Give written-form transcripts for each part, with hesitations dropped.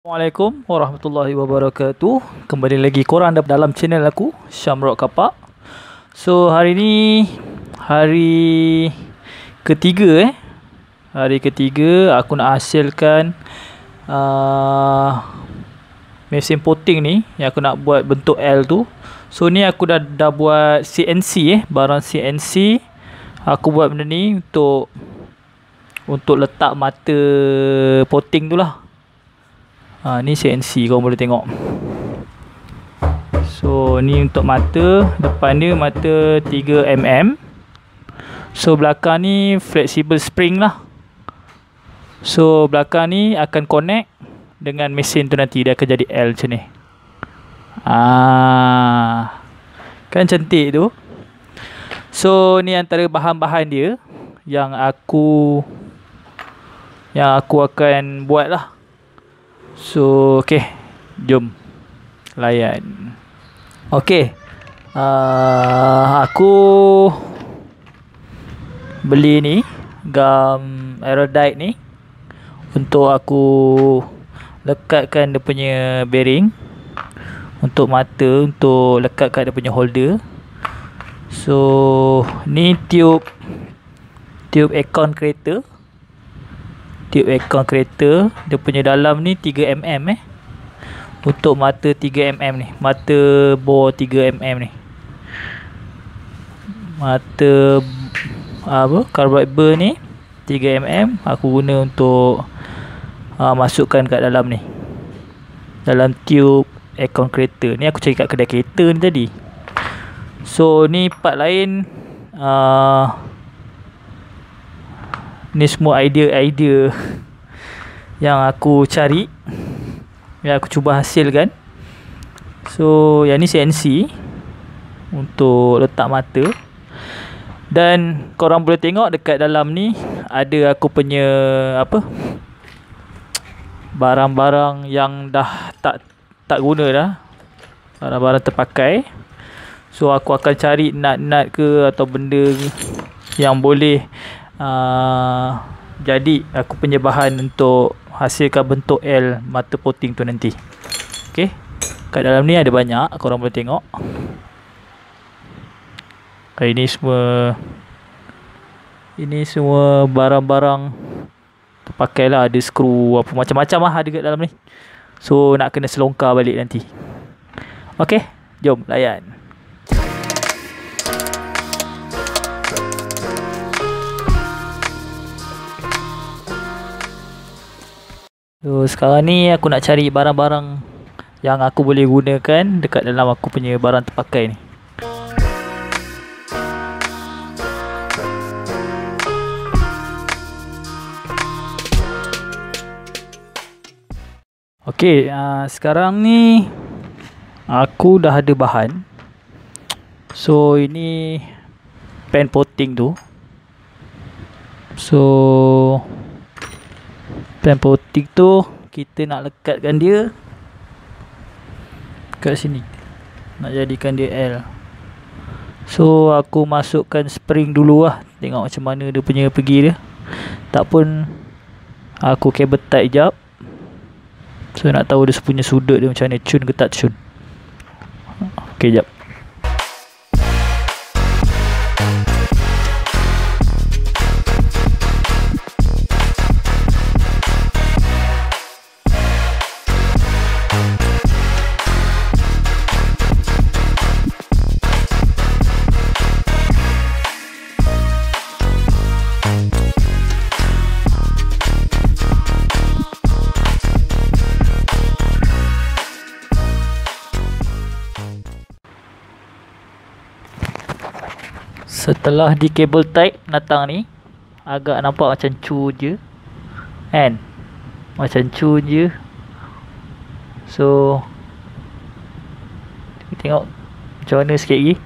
Assalamualaikum warahmatullahi wabarakatuh. Kembali lagi korang dalam channel aku, Syamrock Kapak. So hari ni hari ketiga Hari ketiga aku nak hasilkan mesin potting ni yang aku nak buat bentuk L tu. So ni aku dah buat CNC barang CNC. Aku buat benda ni untuk letak mata potting tu lah. Ni CNC korang boleh tengok. So ni untuk mata. Depan dia mata 3mm. So belakang ni flexible spring lah. So belakang ni akan connect dengan mesin tu, nanti dia akan jadi L macam ni. Kan cantik tu. So ni antara bahan-bahan dia yang aku akan buat lah. So okay, jom layan. Okay, aku beli ni gam Aerodite ni untuk aku lekatkan dia punya bearing untuk mata, untuk lekatkan dia punya holder. So ni tube aircon kereta. Tube aircon kereta, dia punya dalam ni 3mm untuk mata 3mm ni, mata bore 3mm ni. Mata carbide burr ni 3mm aku guna untuk masukkan kat dalam ni, dalam tube aircon kereta ni. Aku cari kat kedai kereta ni tadi. So ni part lain, ni semua idea-idea yang aku cari, yang aku cuba hasilkan. So yang ni CNC untuk letak mata. Dan korang boleh tengok dekat dalam ni ada aku punya barang-barang yang dah tak guna dah, barang-barang terpakai. So aku akan cari nut-nut ke atau benda yang boleh jadi aku punya bahan untuk hasilkan bentuk L mata potting tu nanti. Okay, kat dalam ni ada banyak, korang boleh tengok. Ini semua barang-barang terpakai lah. Ada skru apa macam-macam lah ada kat dalam ni. So nak kena selongkar balik nanti. Okay, jom layan. So sekarang ni aku nak cari barang-barang yang aku boleh gunakan dekat dalam aku punya barang terpakai ni. Okay, sekarang ni aku dah ada bahan. So ini pen potting tu. So pen potting tu kita nak lekatkan dia kat sini, nak jadikan dia L. So aku masukkan spring dulu lah, tengok macam mana dia punya pergi dia. Tak pun aku cable tie jap. So nak tahu dia punya sudut dia macam mana, cun ke tak cun. Okay, jap. Setelah di cable tie penatang ni, agak nampak macam cu je kan, macam cu je. So kita tengok macam mana sikit lagi.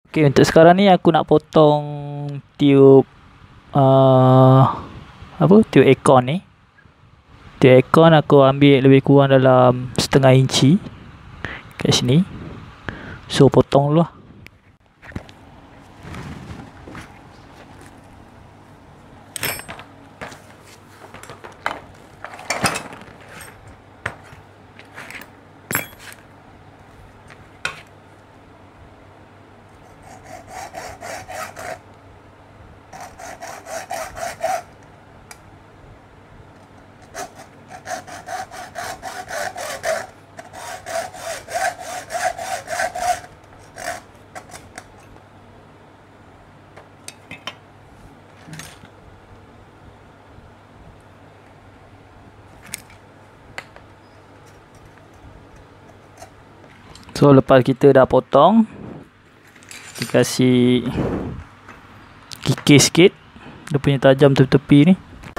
Okay, untuk sekarang ni aku nak potong tiub tiub aircon ni. Tiub aircon aku ambil lebih kurang dalam setengah inci kat sini. So potong dulu lah. So lepas kita dah potong, kita kasih kikis sikit dia punya tajam tepi-tepi ni.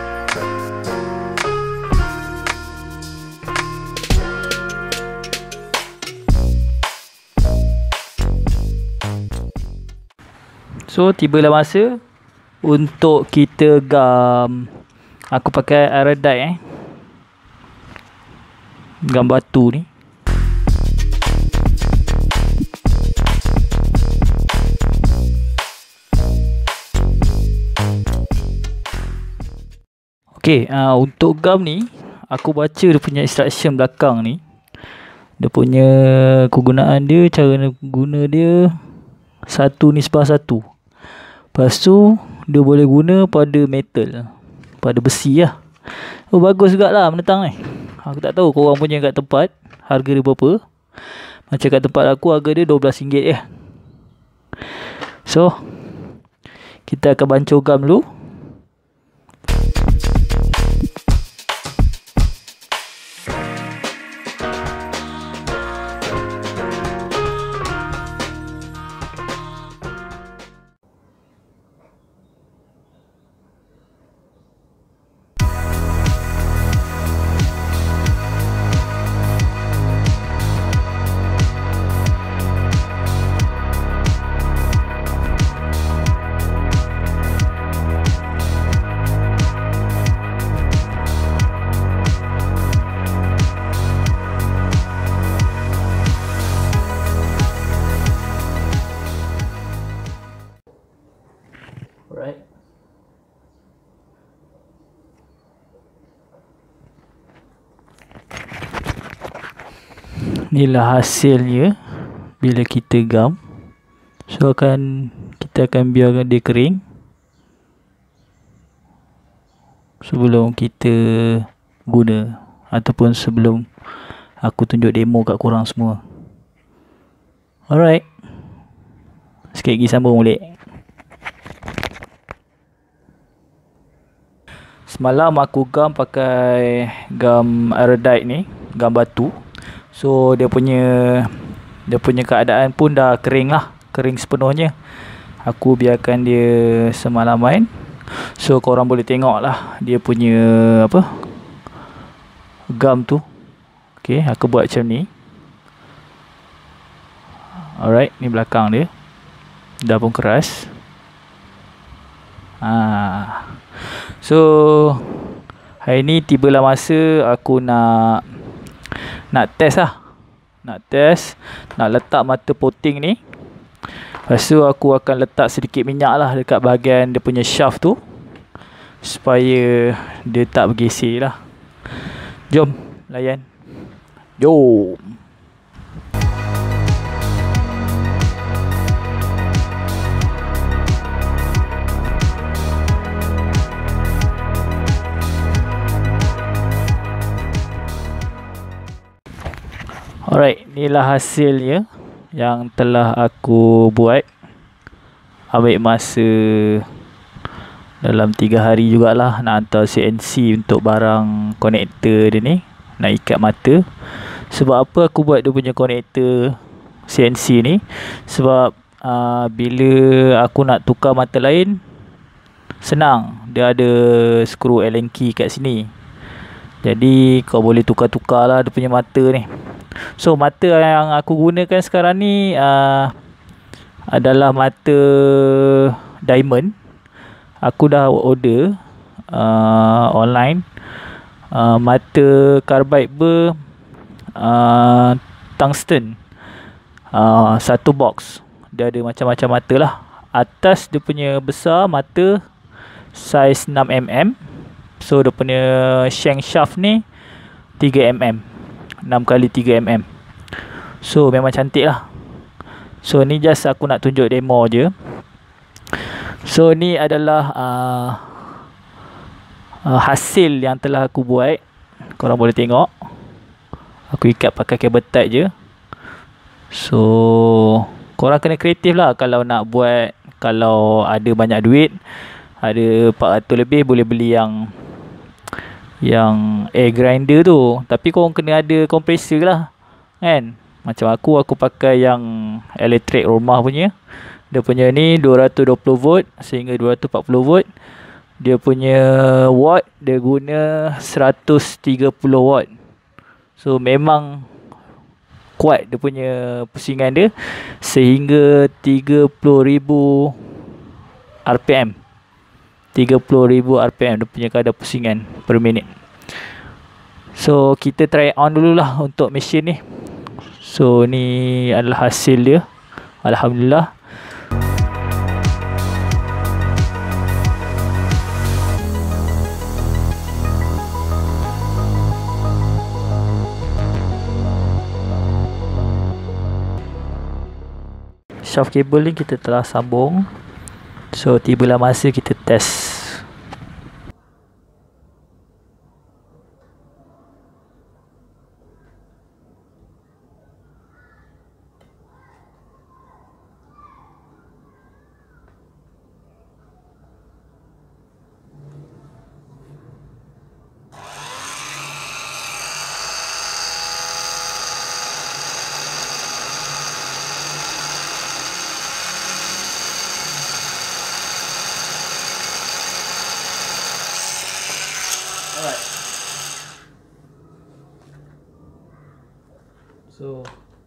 So tibalah masa untuk kita gam. Aku pakai iodide gam batu ni. Okay, untuk gam ni aku baca dia punya instruction belakang ni. Dia punya kegunaan dia, cara guna dia 1:1. Lepas tu dia boleh guna pada metal, pada besi lah. Oh, bagus jugalah menentang ni. Aku tak tahu korang punya kat tempat harga dia berapa. Macam kat tempat aku harga dia RM12 je. So kita akan bancuh gam dulu. Alright. Inilah hasilnya bila kita gam. So kita akan biarkan dia kering sebelum kita guna, ataupun sebelum aku tunjuk demo kat korang semua. Alright. Sikit lagi sambung balik. Semalam aku gam pakai gam iodide ni, gam batu. So dia punya keadaan pun dah kering lah, kering sepenuhnya. Aku biarkan dia semalaman. So korang boleh tengok lah dia punya gam tu. Okay, aku buat macam ni. Alright, ni belakang dia dah pun keras. So hari ni tibalah masa aku nak test lah. Nak test, nak letak mata poting ni. Lepas tu aku akan letak sedikit minyak lah dekat bahagian dia punya shaft tu, supaya dia tak bergeser lah. Jom layan. Jom. Alright, inilah hasilnya yang telah aku buat. Ambil masa dalam 3 hari jugalah nak hantar CNC untuk barang konektor dia ni, nak ikat mata. Sebab apa aku buat dia punya konektor CNC ni? Sebab bila aku nak tukar mata lain, senang, dia ada skru Allen key kat sini. Jadi kau boleh tukar-tukar lah dia punya mata ni. So mata yang aku gunakan sekarang ni adalah mata diamond. Aku dah order online. Mata carbide tungsten. Satu box. Dia ada macam-macam mata lah. Atas dia punya besar mata saiz 6mm. So dia punya shank shaft ni 3mm, 6x3mm. So memang cantik lah. So ni just aku nak tunjuk demo je. So ni adalah hasil yang telah aku buat. Korang boleh tengok. Aku ikat pakai kabel tight je. So korang kena kreatif lah kalau nak buat. Kalau ada banyak duit, ada 400 lebih, boleh beli yang air grinder tu. Tapi korang kena ada kompresor lah, kan. Macam aku pakai yang elektrik rumah punya. Dia punya ni 220 volt sehingga 240 volt. Dia punya watt dia guna 130 watt. So memang kuat dia punya pusingan dia, sehingga 30,000 RPM. 30,000 RPM dia punya kadar pusingan per minit. So kita try on dululah untuk mesin ni. So ni adalah hasil dia. Alhamdulillah. Shaft kabel ni kita telah sambung. So tibalah masa kita test. Alright. So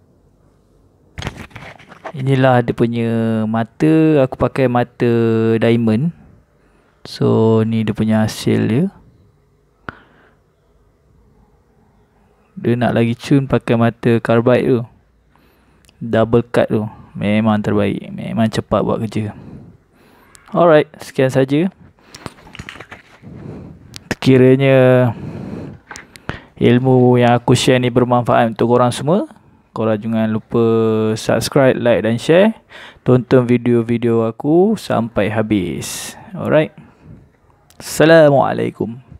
inilah dia punya mata. Aku pakai mata diamond. So ni dia punya hasil dia. Dia nak lagi cun pakai mata carbide tu, double cut tu. Memang terbaik. Memang cepat buat kerja. Alright, sekian saja. Kiranya ilmu yang aku share ni bermanfaat untuk korang semua. Korang jangan lupa subscribe, like dan share. Tonton video-video aku sampai habis. Alright. Assalamualaikum.